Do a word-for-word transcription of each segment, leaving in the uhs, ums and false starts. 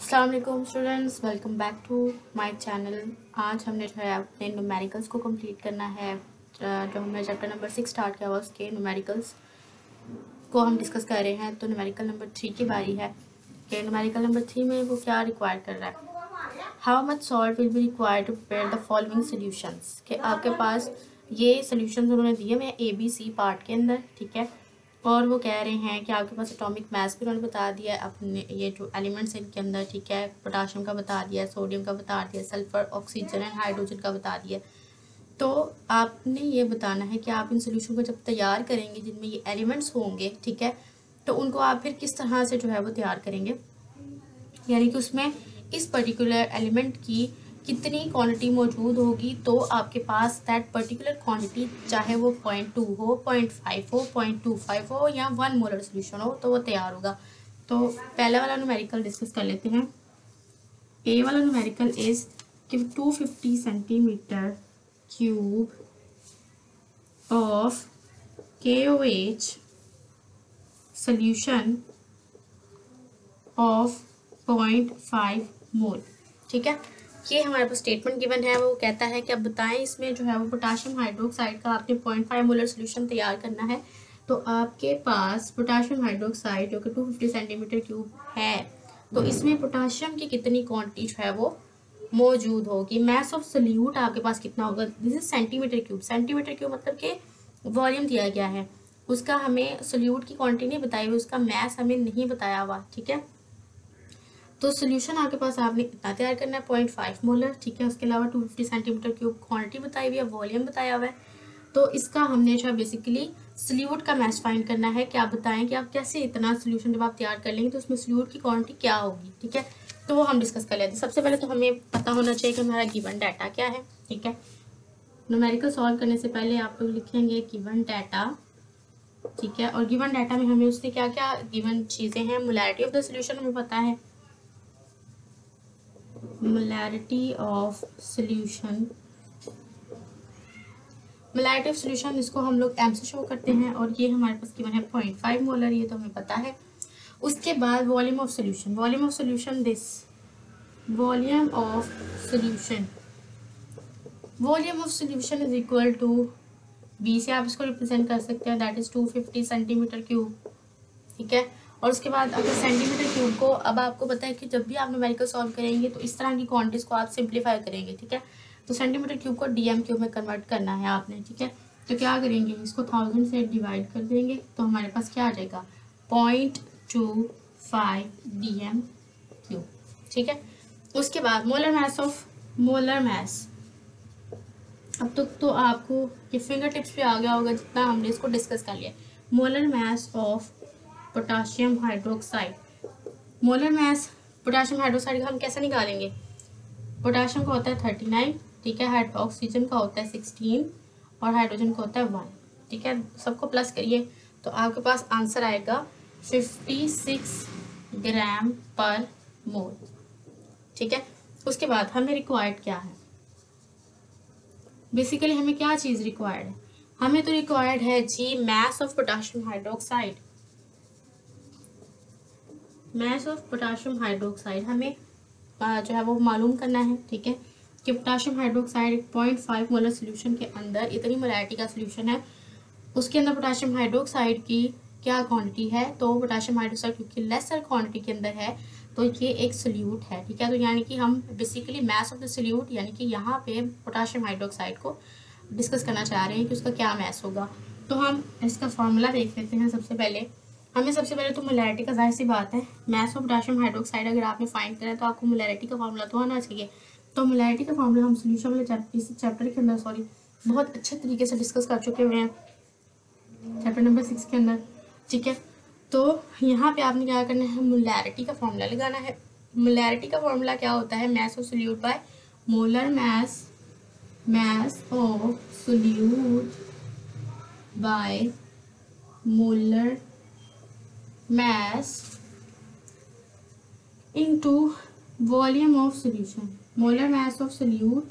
अस्सलाम वालेकुम students, welcome back to my channel. आज हमने जो है अपने न्यूमेरिकल्स को कंप्लीट करना है। जो हमने चैप्टर नंबर सिक्स स्टार्ट किया हुआ उसके न्यूमेरिकल्स को हम डिस्कस कर रहे हैं। तो न्यूमेरिकल नंबर थ्री की बारी है कि न्यूमेरिकल नंबर थ्री में वो क्या रिक्वायर कर रहा है। How much salt will be required to prepare the following solutions. कि आपके पास ये सोल्यूशंस उन्होंने दिए हुए हैं ए बी सी पार्ट के अंदर, ठीक है। और वो कह रहे हैं कि आपके पास एटॉमिक मास भी उन्होंने बता दिया है अपने ये जो एलिमेंट्स इनके अंदर, ठीक है। पोटाशियम का बता दिया, सोडियम का बता दिया, सल्फर, ऑक्सीजन एंड हाइड्रोजन का बता दिया। तो आपने ये बताना है कि आप इन सोल्यूशन को जब तैयार करेंगे जिनमें ये एलिमेंट्स होंगे, ठीक है, तो उनको आप फिर किस तरह से जो है वो तैयार करेंगे, यानी कि उसमें इस पर्टिकुलर एलिमेंट की कितनी क्वांटिटी मौजूद होगी। तो आपके पास दैट पर्टिकुलर क्वांटिटी, चाहे वो पॉइंट टू हो, पॉइंट फाइव हो, पॉइंट टू फाइव हो या वन मोलर सोल्यूशन हो, तो वो तैयार होगा। तो पहला वाला न्यूमेरिकल डिस्कस कर लेते हैं। ए वाला न्यूमेरिकल इज कि two fifty centimetre cube of K O H solution of point five mole, ठीक है। ये हमारे पास स्टेटमेंट गिवन है। वो कहता है कि अब बताएं इसमें जो है वो पोटाशियम हाइड्रोक्साइड का आपने पॉइंट फाइव मोलर सोल्यूशन तैयार करना है। तो आपके पास पोटाशियम हाइड्रोक्साइड जो कि टू फिफ्टी सेंटीमीटर क्यूब है, तो इसमें पोटाशियम की कितनी क्वांटिटी जो है वो मौजूद होगी। मैस ऑफ सोल्यूट आपके पास कितना होगा, this is centimetre cube. Centimetre cube मतलब कि वॉल्यूम दिया गया है, उसका हमें सोल्यूट की क्वांटिटी नहीं बताई हुई, उसका मैस हमें नहीं बताया हुआ, ठीक है। तो सोल्यूशन आपके पास आपने कितना तैयार करना है, पॉइंट फाइव मोलर, ठीक है। उसके अलावा two fifty centimetre cube quantity बताई हुई है, वॉल्यूम बताया हुआ है। तो इसका हमने जो है बेसिकली सोल्यूट का मैच फाइंड करना है कि आप बताएं कि आप कैसे इतना सोल्यूशन जब आप तैयार कर लेंगे तो उसमें सोल्यूट की क्वांटिटी क्या होगी, ठीक है। तो वो हम डिस्कस कर लेते हैं। सबसे पहले तो हमें पता होना चाहिए कि हमारा गिवन डाटा क्या है, ठीक है। न्यूमेरिकल सॉल्व करने से पहले आप लोग लिखेंगे गिवन डाटा, ठीक है। और गिवन डाटा में हमें उससे क्या क्या गिवन चीज़ें हैं। मोलैरिटी ऑफ द सोल्यूशन हमें पता है, molarity of solution, molarity of solution इसको हम लोग एम से शो करते हैं और ये हमारे पास गिवन है पॉइंट फाइव मोलर, ये तो हमें पता है। उसके बाद volume of solution, volume of solution this volume of solution volume of solution is equal to B से आप इसको रिप्रेजेंट कर सकते हैं, that is two fifty centimetre cube, ठीक है। और उसके बाद अगर सेंटीमीटर क्यूब को, अब आपको पता है कि जब भी आप न्यूमेरिकल सॉल्व करेंगे तो इस तरह की क्वांटिटीज को आप सिंप्लीफाई करेंगे, ठीक है। तो सेंटीमीटर क्यूब को डीएम क्यूब में कन्वर्ट करना है आपने, ठीक है। तो क्या करेंगे, इसको थाउजेंड से डिवाइड कर देंगे तो हमारे पास क्या आ जाएगा, point two five D M cube, ठीक है। उसके बाद molar mass of molar mass, अब तक तो, तो आपको ये फिंगर टिप्स पे आ गया होगा जितना हमने इसको डिस्कस कर लिया। Molar mass of potassium hydroxide, molar mass potassium hydroxide का हम कैसे निकालेंगे, पोटाशियम का होता है थर्टी नाइन, ठीक है। हाइड ऑक्सीजन का होता है सिक्सटीन और हाइड्रोजन का होता है वन, ठीक है। सबको प्लस करिए तो आपके पास आंसर आएगा fifty six gram per mole, ठीक है। उसके बाद हमें रिक्वायर्ड क्या है, बेसिकली हमें क्या चीज़ रिक्वायर्ड है, हमें तो रिक्वायर्ड है जी mass of potassium hydroxide, mass of potassium hydroxide हमें जो है वो मालूम करना है, ठीक है। कि potassium hydroxide point five molar solution के अंदर इतनी मोलैरिटी का सोल्यूशन है, उसके अंदर पोटाशियम हाइड्रोक्साइड की क्या क्वांटिटी है। तो पोटाशियम हाइड्रोक्साइड क्योंकि लेसर क्वांटिटी के अंदर है तो ये एक सोल्यूट है, ठीक है। तो यानी कि हम basically mass of the solute, यानी कि यहाँ पे पोटाशियम हाइड्रोक्साइड को डिस्कस करना चाह रहे हैं कि उसका क्या मैस होगा। तो हम इसका फॉर्मूला देख लेते हैं। सबसे पहले हमें सबसे पहले तो मोलैरिटी का, जाहिर सी बात है, मैस ऑफ पोटाशियम हाइड्रोक्साइड अगर आपने फाइंड करा है तो आपको मोलैरिटी का फॉर्मूला तो आना चाहिए। तो मोलैरिटी का फॉर्मूला हम सोल्यूशन वाले चैप्टर इस चैप्टर के अंदर सॉरी बहुत अच्छे तरीके से डिस्कस कर चुके हुए हैं चैप्टर नंबर सिक्स के अंदर, ठीक है। तो यहाँ पे आपने क्या करना है, मोलैरिटी का फॉर्मूला लगाना है। मोलैरिटी का फॉर्मूला क्या होता है, mass of solute by molar mass, mass of solute by molar mass into volume of solution, molar mass of solute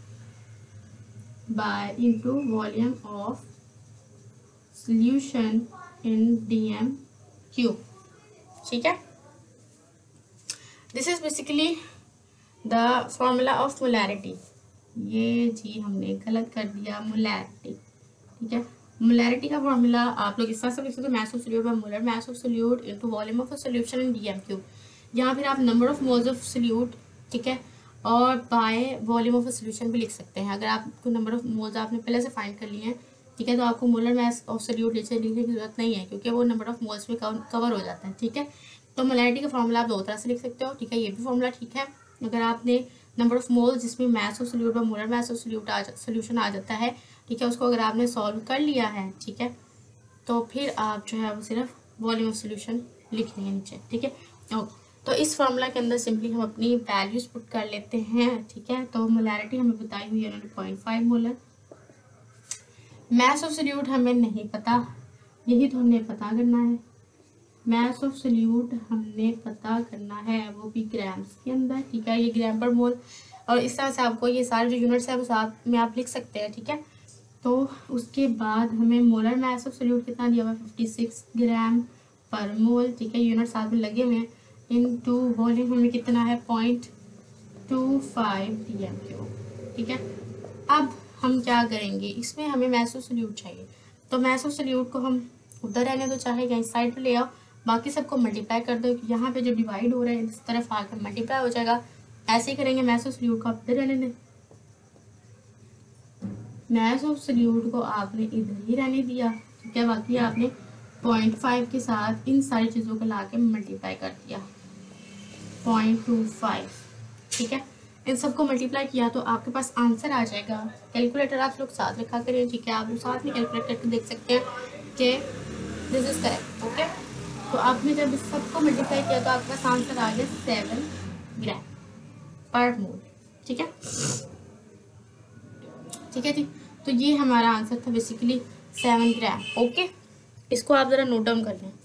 by into volume of solution in dm cube, ठीक है। This is basically the formula of molarity. ये जी हमने गलत कर दिया, molarity, ठीक है। मोलैरिटी का फॉर्मूला आप लोग इस तरह से लिख सकते हो, mass of solute by molar mass of solute into volume of a solution in DM cube. यहाँ फिर आप number of moles of solute, ठीक है, और by volume of a solution भी लिख सकते हैं। अगर आपको नंबर ऑफ मोल्स आपने पहले से फाइंड कर लिए हैं, ठीक है, तो आपको मोलर मास ऑफ सोल्यूट लिखने की जरूरत नहीं है, क्योंकि वो नंबर ऑफ मोल्स में कवर हो जाता है, ठीक है। तो मोलैरिटी का फॉर्मूला आप दो तरह से लिख सकते हो, ठीक है, ये भी फॉर्मूला ठीक है। अगर आपने नंबर ऑफ मोल्स जिसमें मास ऑफ सोल्यूट और मोलर मास ऑफ सोल्यूट आ सोल्यूशन आ जाता है, ठीक है, उसको अगर आपने सॉल्व कर लिया है, ठीक है, तो फिर आप जो है वो सिर्फ वॉल्यूम ऑफ सोल्यूशन लिख लेंगे नीचे, ठीक है। ओके, तो इस फॉर्मूला के अंदर सिंपली हम अपनी वैल्यूज पुट कर लेते हैं, ठीक है। तो मोलैरिटी हमें बताई हुई है उन्होंने point five molar. Mass of solute हमें नहीं पता, यही तो हमने पता करना है। मास ऑफ सोल्यूट हमने पता करना है, वो भी ग्राम्स के अंदर, ठीक है, ये ग्राम पर मोल। और इस तरह से आपको ये सारे जो यूनिट्स है वो साथ में आप लिख सकते हैं, ठीक है। तो उसके बाद हमें मोलर मास ऑफ सोल्यूट कितना दिया हुआ है, fifty six gram per mole, ठीक है, यूनिट साथ में लगे हुए हैं। इन टू वॉल्यूम हमें कितना है, point two five D M cube, ठीक है। अब हम क्या करेंगे, इसमें हमें मास ऑफ सोल्यूट चाहिए, तो मास ऑफ सोल्यूट को हम उधर रहने दो, चाहे कहीं साइड पे ले आओ, बाकी सबको मल्टीप्लाई कर दो। यहाँ पे जो डिवाइड हो रहा है इस तरफ आकर मल्टीप्लाई हो जाएगा, ऐसे ही करेंगे। मास ऑफ सोल्यूट को आप इधर रहने दें, मास ऑफ सोल्यूट को आपने इधर ही रहने दिया, ठीक है, बाकी आपने पॉइंट फाइव के साथ इन सारी चीज़ों को ला के मल्टीप्लाई कर दिया, पॉइंट टू फाइव, ठीक है। इन सबको मल्टीप्लाई किया तो आपके पास आंसर आ जाएगा। कैलकुलेटर आप लोग साथ रखा करें, ठीक है, आप लोग साथ में कैलकुलेट करके देख सकते हैं कि दिस इज करेक्ट, ओके। तो आपने जब इस सबको मल्टीप्लाई किया तो आपका पास आंसर आ गया सेवन ग्राम पर मोल, ठीक है, ठीक है जी। तो ये हमारा आंसर था बेसिकली सेवन ग्राम, ओके। इसको आप ज़रा नोट डाउन कर लें।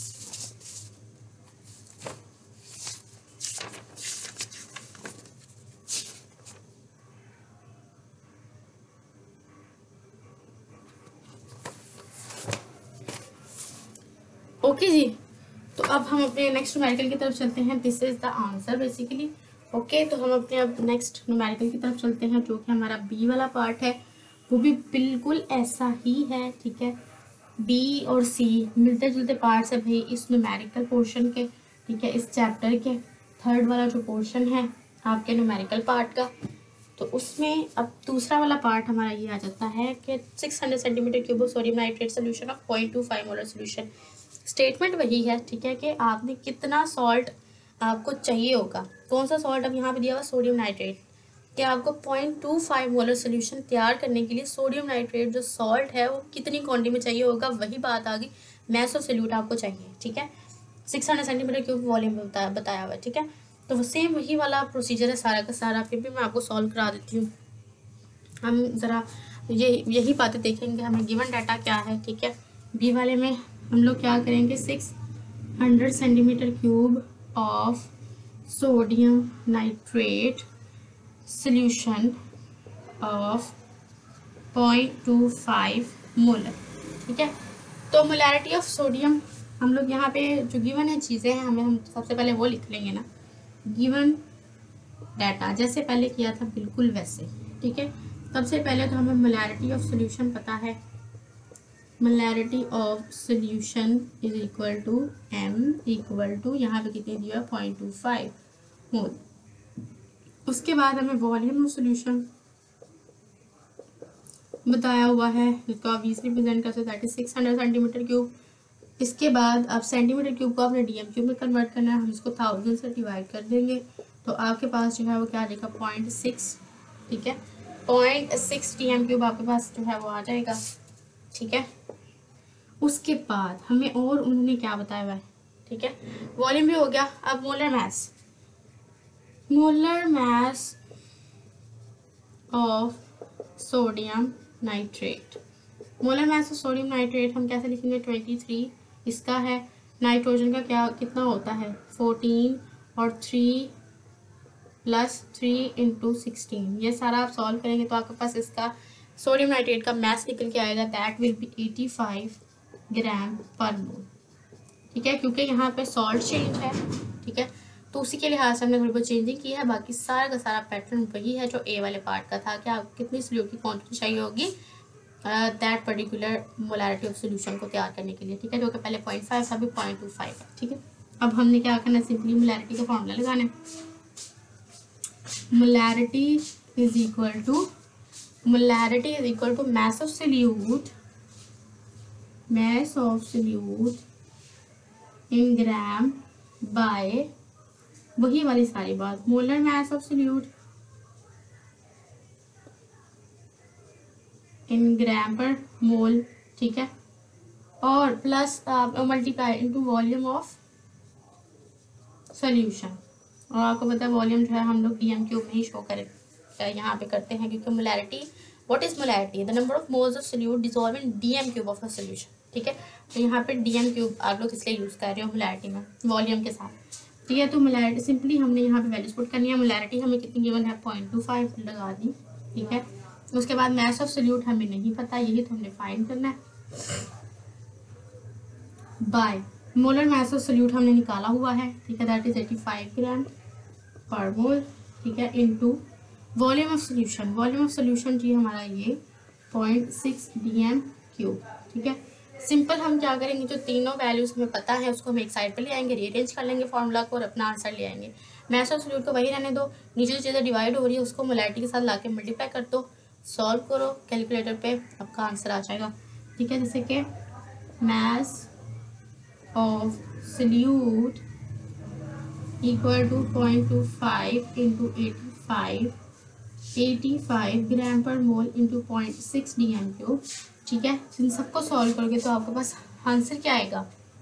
ओके जी, तो अब हम अपने नेक्स्ट न्यूमेरिकल की तरफ चलते हैं। This is the answer basically, okay. तो हम अपने अब नेक्स्ट न्यूमेरिकल की तरफ चलते हैं, जो कि हमारा बी वाला पार्ट है, वो भी बिल्कुल ऐसा ही है, ठीक है। बी और सी मिलते जुलते पार्ट्स है भाई इस न्यूमेरिकल पोर्शन के, ठीक है, इस चैप्टर के थर्ड वाला जो पोर्शन है आपके न्यूमेरिकल पार्ट का। तो उसमें अब दूसरा वाला पार्ट हमारा ये आ जाता है कि six hundred centimetre cube of sodium nitrate solution of point two five molar solution. Statement वही है, ठीक है, कि आपने कितना सॉल्ट आपको चाहिए होगा। कौन सा सॉल्ट अब यहाँ पे दिया हुआ, सोडियम नाइट्रेट, कि आपको point two five molar solution तैयार करने के लिए सोडियम नाइट्रेट जो सॉल्ट है वो कितनी क्वांटिटी में चाहिए होगा। वही बात आ गई, मास ऑफ सोल्यूट आपको चाहिए, ठीक है, six hundred centimetre cube volume में बताया बताया हुआ है, ठीक है। तो वो सेम वही वाला प्रोसीजर है सारा का सारा, फिर भी मैं आपको सॉल्व करा देती हूँ। हम ज़रा ये यही बातें देखेंगे, हमें गिवन डाटा क्या है, ठीक है। बी वाले में हम लोग क्या करेंगे, six hundred centimetre cube of sodium nitrate solution of point two five molar, ठीक है। तो मोलैरिटी ऑफ सोडियम हम लोग यहाँ पे जो गिवन है चीज़ें हैं, हमें हम सबसे पहले वो लिख लेंगे ना, गिवन डाटा जैसे पहले किया था बिल्कुल वैसे, ठीक है। सबसे पहले तो हमें मोलैरिटी ऑफ सोल्यूशन पता है, molarity of solution is equal to M equal to यहाँ पे कितनी दिया, पॉइंट टू फाइव मोल। उसके बाद हमें वॉल्यूम ऑफ सोल्यूशन बताया हुआ है, जिसको आप इजीली प्रेजेंट कर सकते हैं, सिक्स हंड्रेड सेंटीमीटर क्यूब। इसके बाद अब सेंटीमीटर क्यूब को आपने डीएम क्यूब में कन्वर्ट करना है, हम इसको थाउजेंड से डिवाइड कर देंगे, तो आपके पास जो है वो क्या आ जाएगा, पॉइंट सिक्स, ठीक है, पॉइंट सिक्स डीएम क्यूब आपके पास जो है वो आ जाएगा, ठीक है। उसके बाद हमें और उन्होंने क्या बताया हुआ है, ठीक है, वॉल्यूम भी हो गया। अब molar mass, molar mass of sodium nitrate, molar mass of sodium nitrate हम कैसे लिखेंगे, ट्वेंटी थ्री इसका है, नाइट्रोजन का क्या कितना होता है, फोर्टीन, और three plus three into sixteen, ये सारा आप सॉल्व करेंगे तो आपके पास इसका सोडियम नाइट्रेट का मास निकल के आएगा, that will be eighty five gram per mole, ठीक है, क्योंकि यहाँ पे सॉल्ट चेंज है, ठीक है। तो तो उसी के लिहाज से हमने थोड़ी बहुत चेंजिंग की है, बाकी सारा का सारा पैटर्न वही है जो ए वाले पार्ट का था कि आपको कितनी सोल्यूट की क्वांटिटी चाहिए होगी that particular molarity of solution को तैयार करने के लिए, ठीक है, जो कि पहले पॉइंट फाइव था, अभी पॉइंट टू फाइव है, ठीक है। अब हमने क्या करना है, सिंपली मोलैरिटी का फॉर्मूला लगाना है। Molarity is equal to molarity is equal to mass of solute mass of solute in gram by वही वाली सारी बात, molar mass of solute in gram per mole, ठीक है, और plus multiply into volume of solution. और आपको पता है वॉल्यूम जो है हम लोग डी एम क्यूब में ही शो करें यहाँ पे करते हैं, क्योंकि molarity, what is molarity, the number of moles of solute dissolve in D M cube of a solution, ठीक है। तो यहाँ पे डी एम क्यूब आप लोग इसलिए यूज़ कर रहे हो मोलैरिटी में वॉल्यूम के साथ, ठीक है। तो मोलैरिटी सिंपली हमने यहाँ पे वैल्यूज पुट करनी है। मोलैरिटी हमें कितनी गिवन है, पॉइंट टू फाइव लगा दी, ठीक है। उसके बाद मैस ऑफ सोल्यूट हमें नहीं पता, यही तो हमने फाइंड करना है by molar mass of solute हमने निकाला हुआ है, ठीक है, that is eighty five gram per mole, ठीक है, into volume of solution. Volume of solution जी हमारा ये point six D M cube, ठीक है। सिंपल हम क्या करेंगे, जो तीनों वैल्यूज हमें पता है उसको हम एक साइड पे ले आएंगे, रीअरेंज कर लेंगे फॉर्मूला को और अपना आंसर ले आएंगे। मैस ऑफ सोल्यूट को वही रहने दो, नीचे जो चीज़ें डिवाइड हो रही है उसको मोलैरिटी के साथ ला के मल्टीप्लाई कर दो, सॉल्व करो कैलकुलेटर पे, आपका आंसर आ जाएगा, ठीक है। जैसे कि mass of solute equal to point two five into eighty five eighty five gram per mole into point six D M cube, ठीक है। इन सबको सॉल्व करोगे तो आपके पास आंसर क्या आएगा,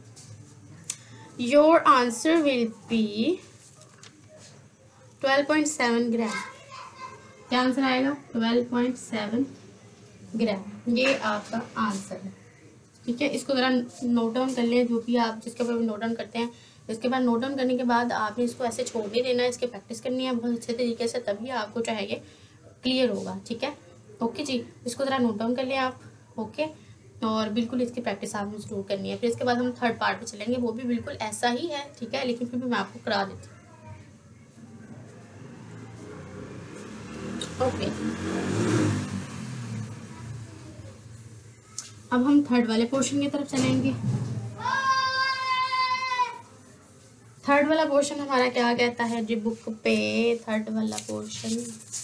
your answer will be twelve point seven gram. क्या आंसर आएगा, ट्वेल्व पॉइंट सेवन ग्राम, ये आपका आंसर है, ठीक है। इसको ज़रा नोट डाउन कर लें, जो भी आप जिसके ऊपर नोट डाउन करते हैं। इसके बाद नोट डाउन करने के बाद आपने इसको ऐसे छोड़ नहीं देना है, इसकी प्रैक्टिस करनी है बहुत अच्छे तरीके से, तभी आपको जो है ये क्लियर होगा, ठीक है। ओके जी, इसको ज़रा नोट डाउन कर लें आप, ओके। और बिल्कुल इसकी प्रैक्टिस आपने जरूर करनी है। फिर इसके बाद हम थर्ड पार्ट पे चलेंगे, वो भी बिल्कुल ऐसा ही है, ठीक है, लेकिन फिर भी मैं आपको करा देती हूँ, ओके। अब हम थर्ड वाले पोर्शन की तरफ चलेंगे। थर्ड वाला पोर्शन हमारा क्या कहता है जी बुक पे, थर्ड वाला पोर्शन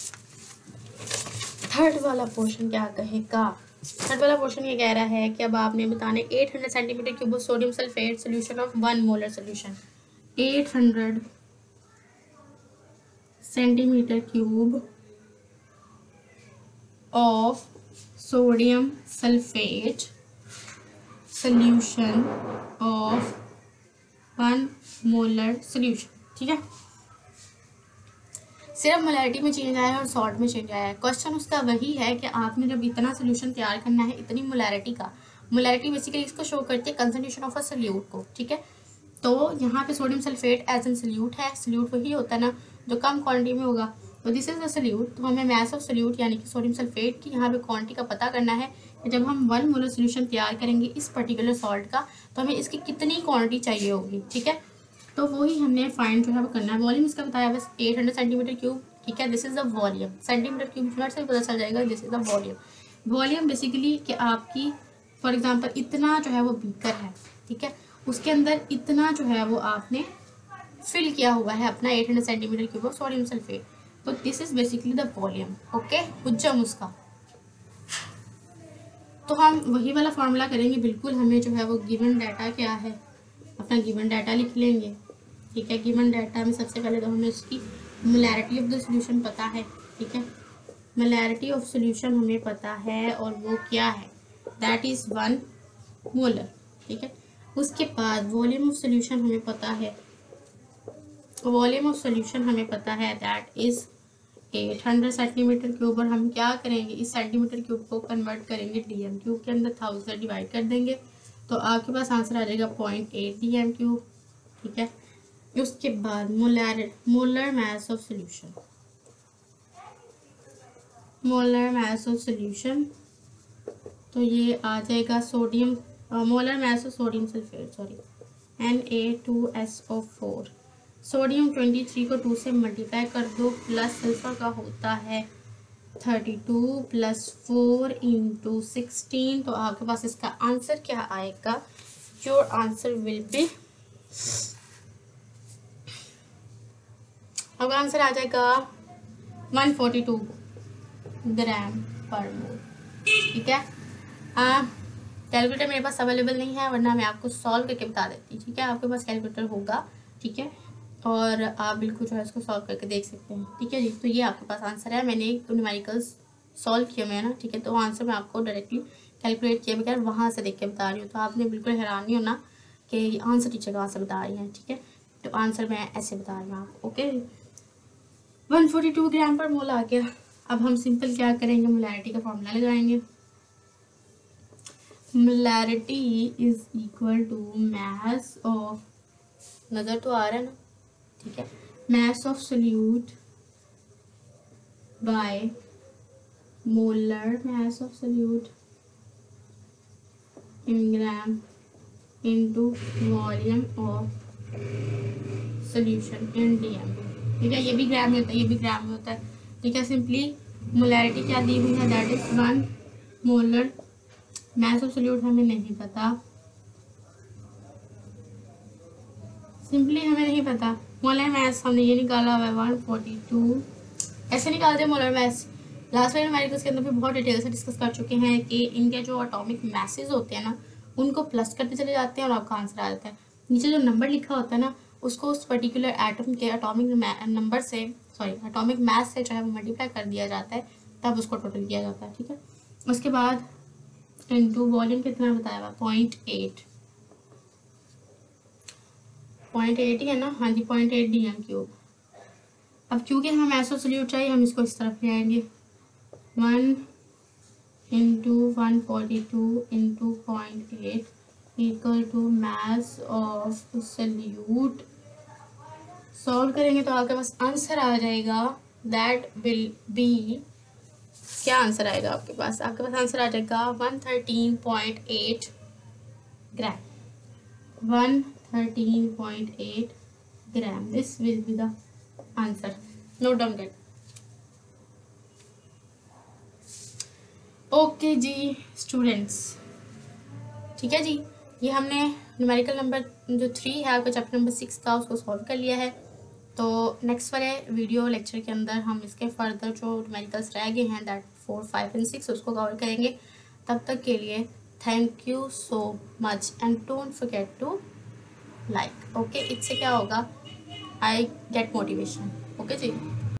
थर्ड वाला पोर्शन क्या कहेगा, थर्ड वाला पोर्शन ये कह रहा है कि अब आपने बताने eight hundred centimetre cube sodium sulphate solution of one molar solution, eight hundred centimetre cube of sodium sulphate solution of one molar solution, ठीक है। सिर्फ मोलैरिटी में चेंज आया है और सॉल्ट में चेंज आया है। क्वेश्चन उसका वही है कि आपने जब इतना सोल्यूशन तैयार करना है इतनी मोलैरिटी का, मोलैरिटी बेसिकली इसको शो करती है कंसंट्रेशन ऑफ अ सोल्यूट को, ठीक है। तो यहाँ पे sodium sulphate as an solute है, सोल्यूट वही होता है ना जो कम क्वांटिटी में होगा, तो दिस इज द सोल्यूट। तो हमें मैस ऑफ सोल्यूट यानी कि सोडियम सल्फेट की यहाँ पे क्वांटिटी का पता करना है कि जब हम वन मोलर सोल्यूशन तैयार करेंगे इस पर्टिकुलर सॉल्ट का, तो हमें इसकी कितनी क्वांटिटी चाहिए होगी, ठीक है। तो वही हमने फाइंड जो है वो करना है। वॉल्यूम इसका बताया बस एट हंड्रेड सेंटीमीटर क्यूब, ठीक है, this is the volume. Centimetre cube minute से पता चल जाएगा, this is the volume. Volume basically कि आपकी फॉर एग्जांपल इतना जो है वो बीकर है, ठीक है, उसके अंदर इतना जो है वो आपने फिल किया हुआ है अपना eight hundred centimetre cube of sodium sulphate, तो this is basically the volume, okay, उज्जम उसका। तो हम वही वाला फॉर्मूला करेंगे, बिल्कुल हमें जो है वो गिवन डाटा क्या है, अपना गिवन डाटा लिख लेंगे, ठीक है। गिवन डाटा में सबसे पहले तो हमें उसकी मोलैरिटी ऑफ द सॉल्यूशन पता है, ठीक है, मोलैरिटी ऑफ सॉल्यूशन हमें पता है और वो क्या है, दैट इज वन मोलर, ठीक है। उसके बाद वॉल्यूम ऑफ सॉल्यूशन हमें पता है, वॉल्यूम ऑफ सॉल्यूशन हमें पता है that is eight hundred centimetre cube, और हम क्या करेंगे इस सेंटीमीटर क्यूब को कन्वर्ट करेंगे डीएम क्यूब के अंदर, थाउजेंड डिवाइड कर देंगे तो आपके पास आंसर आ जाएगा point eight D M cube, ठीक है। उसके बाद molar molar mass of solution, molar mass of solution, तो ये आ जाएगा sodium molar mass of sodium sulphate sorry N A two S O four, sodium twenty three को टू से मल्टीप्लाई कर दो, प्लस सल्फर का होता है thirty two plus four into sixteen. तो आपके पास इसका आंसर क्या आएगा? योर आंसर विल बी, आपका आंसर आ जाएगा one forty two gram per mole. ठीक है, कैलकुलेटर मेरे पास अवेलेबल नहीं है, वरना मैं आपको सॉल्व करके बता देती। ठीक है, आपके पास कैलकुलेटर होगा, ठीक है, और आप बिल्कुल जो है इसको सॉल्व करके देख सकते हैं। ठीक है जी, तो ये आपके पास आंसर है। मैंने न्यूमेरिकल्स सॉल्व किए हुए हैं ना, ठीक है, तो आंसर मैं आपको डायरेक्टली कैलकुलेट किए बगैर वहाँ से देख के बता रही हूँ। तो आपने बिल्कुल हैरान नहीं होना कि आंसर टीचर कहाँ से बता रही हैं। ठीक है, तो आंसर मैं ऐसे बता रही हूँ आपको। Okay, one forty two gram per mole आ गया। अब हम सिंपल क्या करेंगे, मोलैरिटी का फॉर्मूला लगाएंगे। Molarity is equal to mass of, नज़र तो आ रहा है ना, ठीक है, mass of solute by molar mass of solute in gram into volume of solution in DM. ठीक है, ये भी ग्राम में होता है, ये भी ग्राम में होता है। ठीक है, सिंपली मोलैरिटी क्या दी हुई है, that is one molar. Mass of solute हमें नहीं पता, सिंपली हमें नहीं पता। मोलर मास हमने ये निकाला हुआ है वन फोर्टी टू, ऐसे निकालते हैं मोलर मास। लास्ट में न्यूमेरिकल्स के अंदर भी बहुत डिटेल से डिस्कस कर चुके हैं कि इनके जो एटॉमिक मैसेज होते हैं ना, उनको प्लस करते चले जाते हैं और आपका आंसर आ जाता है। नीचे जो नंबर लिखा होता है ना, उसको उस पर्टिकुलर एटम के एटॉमिक नंबर से, सॉरी एटॉमिक मास से जो है वो मल्टीप्लाई कर दिया जाता है, तब उसको टोटल किया जाता है। ठीक है, उसके बाद इनटू वॉल्यूम कितना बताया हुआ, पॉइंट एट, पॉइंट एट ही है ना, हाँ जी, point eight D M cube. अब क्योंकि हमें मास ऑफ सोल्यूट चाहिए, हम इसको इस तरफ ले आएंगे, one into one forty two into point eight equal to mass of solute. Solve करेंगे तो आपके पास आंसर आ जाएगा, दैट विल बी, क्या आंसर आएगा आपके पास? आपके पास आंसर आ जाएगा one thirteen point eight gram, one thirteen point eight gram. This will be the answer, note down that. Okay जी स्टूडेंट्स, ठीक है जी, ये हमने न्यूमेरिकल नंबर जो थ्री है आपका चैप्टर नंबर सिक्स का, उसको सॉल्व कर लिया है। तो नेक्स्ट वाले वीडियो लेक्चर के अंदर हम इसके फर्दर जो न्यूमेरिकल्स रह गए हैं, that four five and six, उसको कवर करेंगे। तब तक के लिए thank you so much and don't forget to like. Okay, इससे क्या होगा, I get motivation. Okay ji.